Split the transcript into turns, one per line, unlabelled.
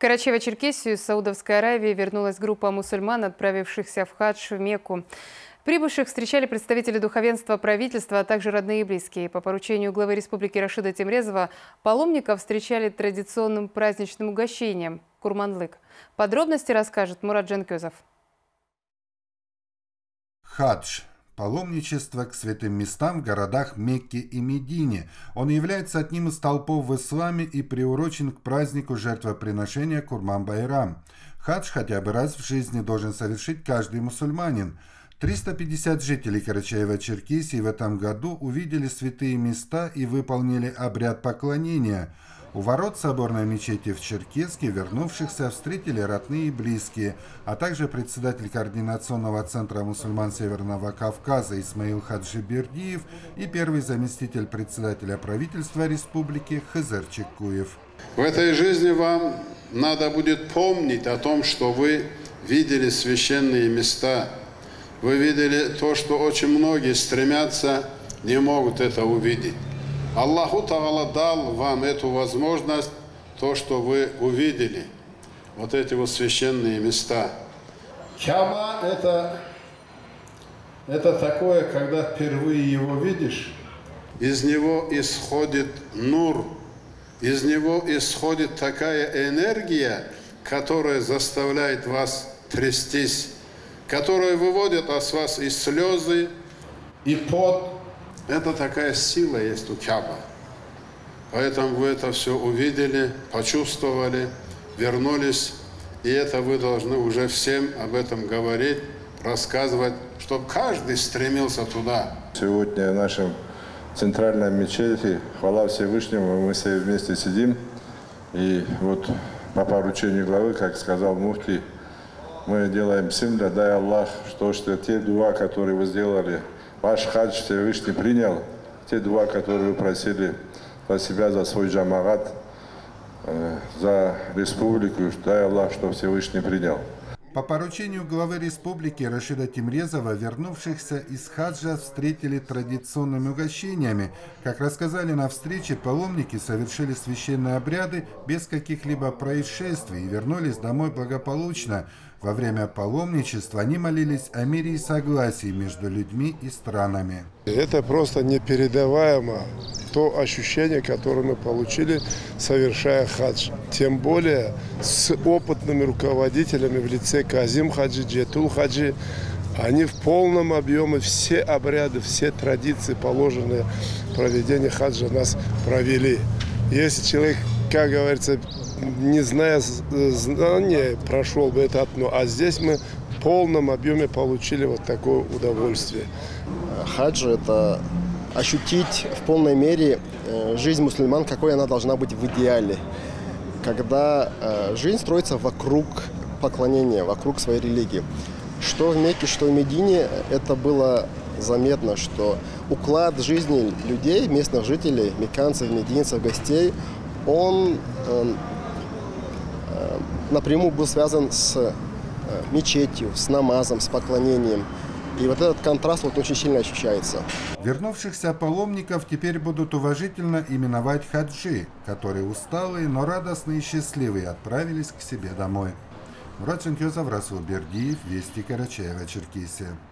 Карачаево-Черкесию из Саудовской Аравии вернулась группа мусульман, отправившихся в хадж в Мекку. Прибывших встречали представители духовенства, правительства, а также родные и близкие. По поручению главы республики Рашида Темрезова паломников встречали традиционным праздничным угощением – курманлык. Подробности расскажет Мурат Джанкезов.
Хадж – паломничество к святым местам в городах Мекке и Медине. Он является одним из столпов в исламе и приурочен к празднику жертвоприношения Курман-Байрам. Хадж хотя бы раз в жизни должен совершить каждый мусульманин. 350 жителей Карачаево-Черкесии в этом году увидели святые места и выполнили обряд поклонения. У ворот соборной мечети в Черкесске вернувшихся встретили родные и близкие, а также председатель Координационного центра мусульман Северного Кавказа Исмаил Хаджибердиев и первый заместитель председателя правительства республики Хызыр Чекуев.
В этой жизни вам надо будет помнить о том, что вы видели священные места. Вы видели то, что очень многие стремятся, не могут это увидеть. Аллаху Та'ала дал вам эту возможность, то, что вы увидели, вот эти вот священные места. Каба это такое, когда впервые его видишь, из него исходит нур, из него исходит такая энергия, которая заставляет вас трястись, которая выводит от вас и слезы, и пот. Это такая сила есть у Каба. Поэтому вы это все увидели, почувствовали, вернулись. И это вы должны уже всем об этом говорить, рассказывать, чтобы каждый стремился туда.
Сегодня в нашем центральном мечети, хвала Всевышнему, мы все вместе сидим. И вот по поручению главы, как сказал муфти, мы делаем симля, дай Аллах, что те дуа, которые вы сделали, ваш хадж Всевышний принял, те дуа, которые вы просили за себя, за свой джамагат, за республику, дай Аллах, что Всевышний принял.
По поручению главы республики Рашида Темрезова вернувшихся из хаджа встретили традиционными угощениями. Как рассказали на встрече, паломники совершили священные обряды без каких-либо происшествий и вернулись домой благополучно. Во время паломничества они молились о мире и согласии между людьми и странами.
Это просто непередаваемо то ощущение, которое мы получили, совершая хадж. Тем более с опытными руководителями в лице Казим Хаджи, Джетул Хаджи. Они в полном объеме все обряды, все традиции, положенные в проведении хаджа, нас провели. Если человек, как говорится, не зная знания, прошел бы это одно, а здесь мы в полном объеме получили вот такое удовольствие.
Хадж – это ощутить в полной мере жизнь мусульман, какой она должна быть в идеале. Когда жизнь строится вокруг поклонения, вокруг своей религии. Что в Мекке, что в Медине, это было заметно, что уклад жизни людей, местных жителей, мекканцев, мединцев, гостей, он напрямую был связан с мечетью, с намазом, с поклонением. И вот этот контраст вот очень сильно ощущается.
Вернувшихся паломников теперь будут уважительно именовать хаджи, которые усталые, но радостные и счастливые отправились к себе домой. Мурат Джанкезов, Расул Бердиев, Вести, Карачаево-Черкесия.